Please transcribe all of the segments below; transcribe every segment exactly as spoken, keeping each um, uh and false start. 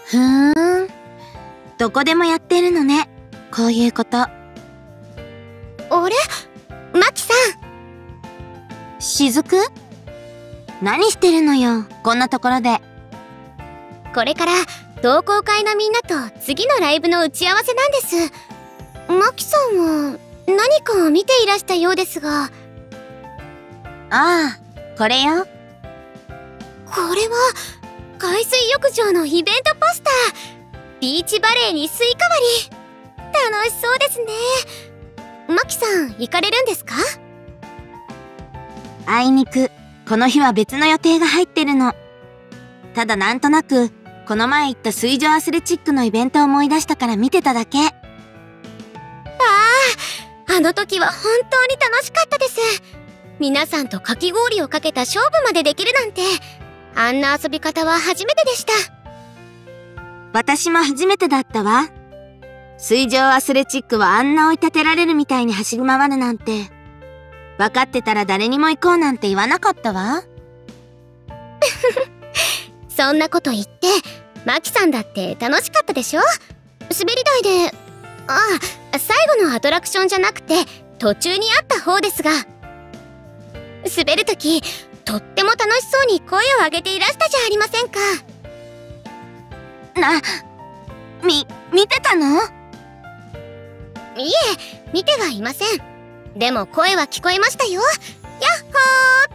ふーん。どこでもやってるのね、こういうこと。あれ？マキさん。しずく？何してるのよ、こんなところで。 これから同好会のみんなと次のライブの打ち合わせなんです。マキさんは何かを見ていらしたようですが。 ああ、これよ。 これは海水浴場のイベントポスター。ビーチバレーにスイカ割り。楽しそうですね。マキさん行かれるんですか？ あいにくこの日は別の予定が入ってるの。ただなんとなくこの前行った水上アスレチックのイベントを思い出したから見てただけ。ああ、あの時は本当に楽しかったです。皆さんとかき氷をかけた勝負までできるなんて、あんな遊び方は初めてでした。 私も初めてだったわ。水上アスレチックはあんな追い立てられるみたいに走り回るなんて。分かってたら誰にも行こうなんて言わなかったわ。 そんなこと言って、マキさんだって楽しかったでしょ？滑り台で、ああ、最後のアトラクションじゃなくて途中にあった方ですが、滑るときとっても楽しそうに声を上げていらしたじゃありませんか。 な、み、見てたの？ いえ、見てはいません。でも声は聞こえましたよ。やっほーって。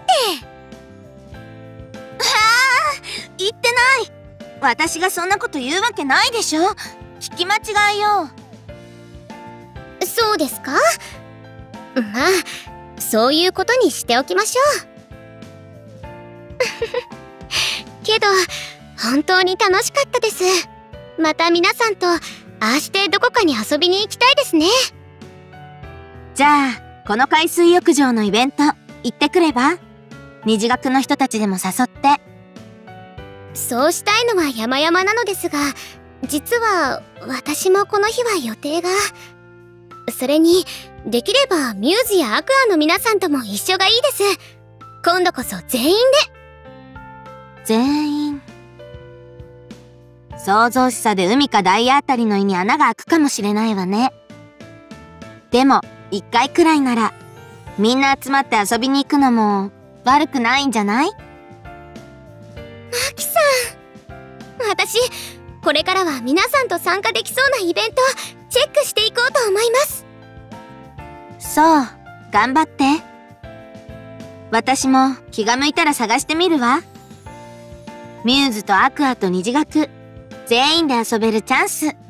はあ、言ってない。私がそんなこと言うわけないでしょ。聞き間違いよ。 そうですか？まあ、そういうことにしておきましょう。けど、本当に楽しかったです。また皆さんと、ああしてどこかに遊びに行きたいですね。 じゃあ、この海水浴場のイベント、行ってくれば？虹学の人たちでも誘って。 そうしたいのは山々なのですが、実は私もこの日は予定が。それに、できればミューズやアクアの皆さんとも一緒がいいです。今度こそ全員で。 全員。想像しさで海かダイヤあたりの胃に穴が開くかもしれないわね。でも、一回くらいなら、みんな集まって遊びに行くのも悪くないんじゃない？マキさん。私、これからは皆さんと参加できそうなイベント、チェックしていこうと思います。 そう、頑張って。私も気が向いたら探してみるわ。ミューズとアクアと虹学、全員で遊べるチャンス。